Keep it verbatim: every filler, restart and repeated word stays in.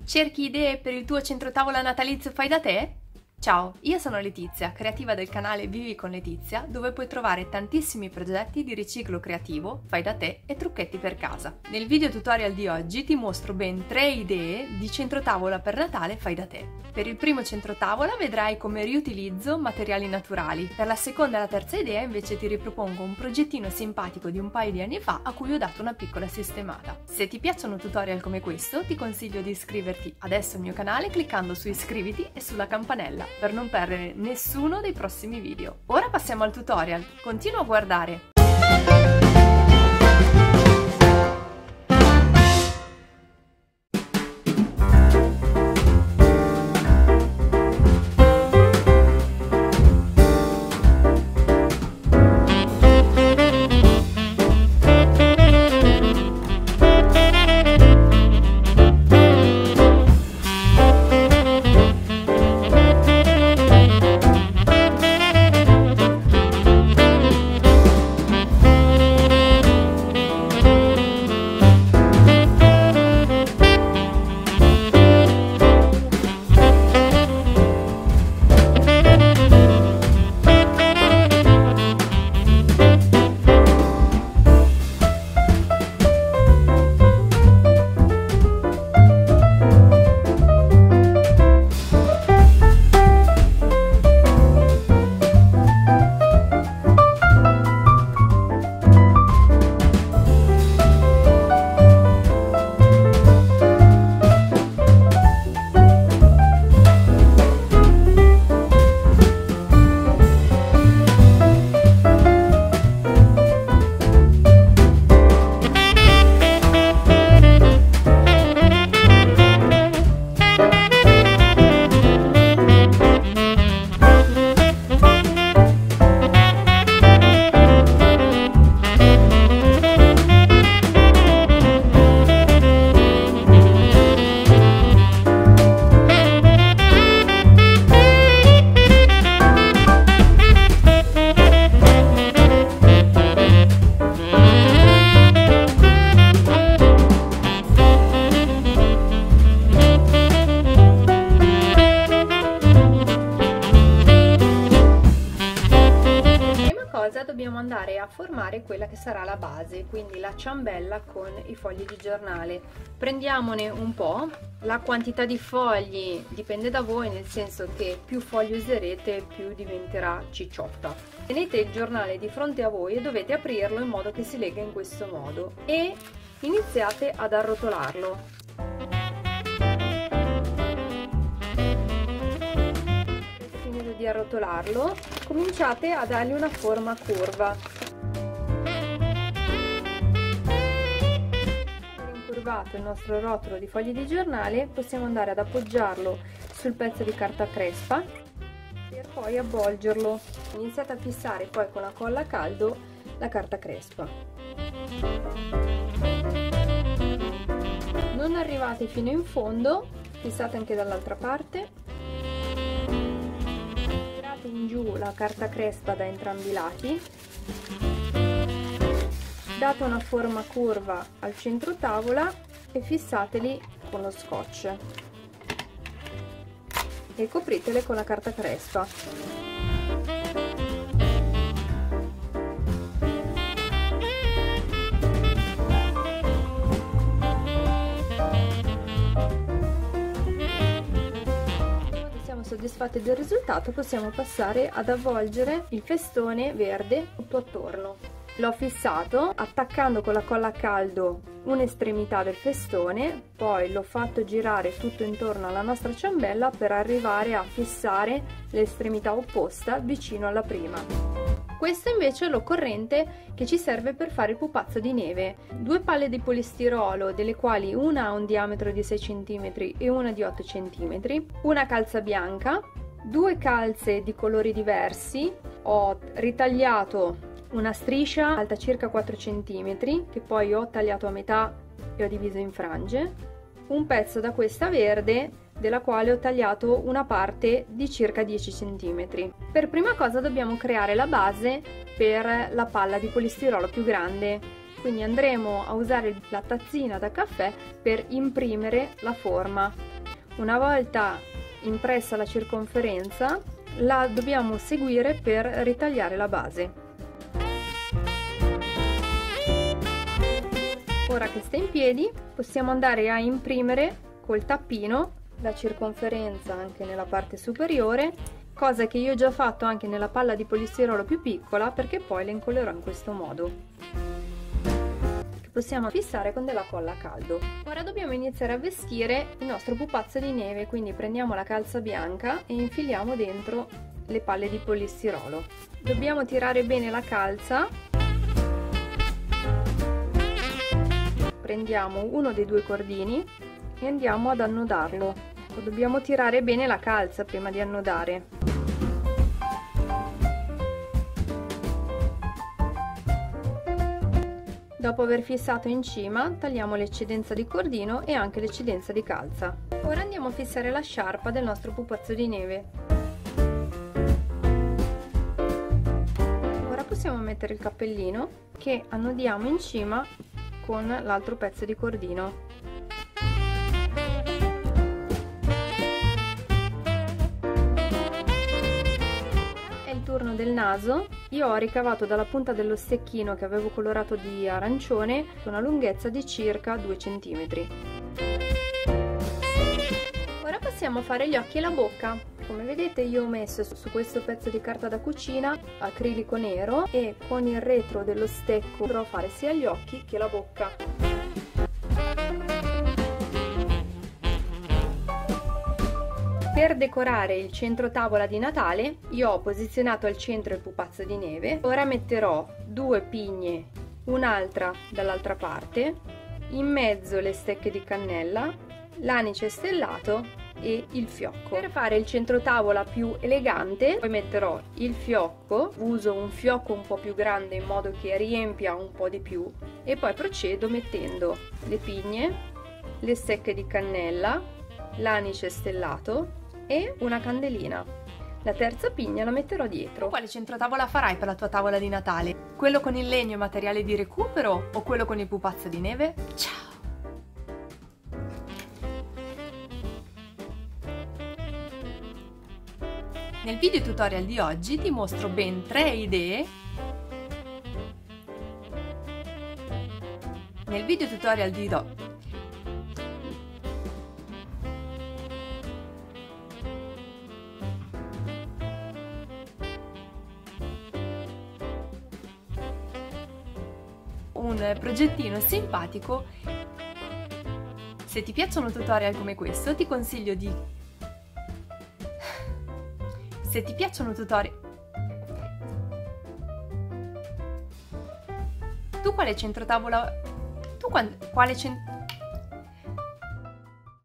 Cerchi idee per il tuo centrotavola natalizio fai da te? Ciao, io sono Letizia, creativa del canale Vivi con Letizia, dove puoi trovare tantissimi progetti di riciclo creativo, fai da te e trucchetti per casa. Nel video tutorial di oggi ti mostro ben tre idee di centrotavola per Natale fai da te. Per il primo centrotavola vedrai come riutilizzo materiali naturali. Per la seconda e la terza idea invece ti ripropongo un progettino simpatico di un paio di anni fa a cui ho dato una piccola sistemata. Se ti piacciono tutorial come questo, ti consiglio di iscriverti adesso al mio canale cliccando su iscriviti e sulla campanella per non perdere nessuno dei prossimi video. Ora passiamo al tutorial, continua a guardare! Dobbiamo andare a formare quella che sarà la base, quindi la ciambella con i fogli di giornale. Prendiamone un po', la quantità di fogli dipende da voi, nel senso che più fogli userete più diventerà cicciotta. Tenete il giornale di fronte a voi e dovete aprirlo in modo che si lega in questo modo e iniziate ad arrotolarlo. Di arrotolarlo, cominciate a dargli una forma curva. Incurvato il nostro rotolo di fogli di giornale, possiamo andare ad appoggiarlo sul pezzo di carta crespa per poi avvolgerlo. Iniziate a fissare poi con la colla a caldo la carta crespa. Non arrivate fino in fondo, fissate anche dall'altra parte. In giù la carta crespa da entrambi i lati, date una forma curva al centro tavola e fissateli con lo scotch e copritele con la carta crespa. Soddisfatti del risultato, possiamo passare ad avvolgere il festone verde tutto attorno. L'ho fissato attaccando con la colla a caldo un'estremità del festone, poi l'ho fatto girare tutto intorno alla nostra ciambella per arrivare a fissare l'estremità opposta vicino alla prima. Questo invece è l'occorrente che ci serve per fare il pupazzo di neve. Due palle di polistirolo, delle quali una ha un diametro di sei centimetri e una di otto centimetri, una calza bianca, due calze di colori diversi. Ho ritagliato una striscia alta circa quattro centimetri che poi ho tagliato a metà e ho diviso in frange, un pezzo da questa verde della quale ho tagliato una parte di circa dieci centimetri. Per prima cosa dobbiamo creare la base per la palla di polistirolo più grande, quindi andremo a usare la tazzina da caffè per imprimere la forma. Una volta impressa la circonferenza, la dobbiamo seguire per ritagliare la base. Ora che sta in piedi, possiamo andare a imprimere col tappino la circonferenza anche nella parte superiore, cosa che io ho già fatto anche nella palla di polistirolo più piccola, perché poi le incollerò in questo modo. Possiamo fissare con della colla a caldo. Ora dobbiamo iniziare a vestire il nostro pupazzo di neve, quindi prendiamo la calza bianca e infiliamo dentro le palle di polistirolo. Dobbiamo tirare bene la calza, prendiamo uno dei due cordini e andiamo ad annodarlo. Dobbiamo tirare bene la calza prima di annodare. Dopo aver fissato in cima, tagliamo l'eccedenza di cordino e anche l'eccedenza di calza. Ora andiamo a fissare la sciarpa del nostro pupazzo di neve. Ora possiamo mettere il cappellino che annodiamo in cima con l'altro pezzo di cordino. Turno del naso. Io ho ricavato dalla punta dello stecchino che avevo colorato di arancione una lunghezza di circa due centimetri. Ora passiamo a fare gli occhi e la bocca. Come vedete io ho messo su questo pezzo di carta da cucina acrilico nero e con il retro dello stecco andrò a fare sia gli occhi che la bocca. Per decorare il centro tavola di Natale io ho posizionato al centro il pupazzo di neve. Ora metterò due pigne, un'altra dall'altra parte, in mezzo le stecche di cannella, l'anice stellato e il fiocco. Per fare il centro tavola più elegante poi metterò il fiocco, uso un fiocco un po' più grande in modo che riempia un po' di più e poi procedo mettendo le pigne, le stecche di cannella, l'anice stellato e una candelina. La terza pigna la metterò dietro. Quale centrotavola farai per la tua tavola di Natale? Quello con il legno e materiale di recupero o quello con il pupazzo di neve? Ciao! Nel video tutorial di oggi ti mostro ben tre idee. Nel video tutorial di do un progettino simpatico. Se ti piacciono tutorial come questo ti consiglio di se ti piacciono tutorial tu quale centrotavola tu quale, quale cent...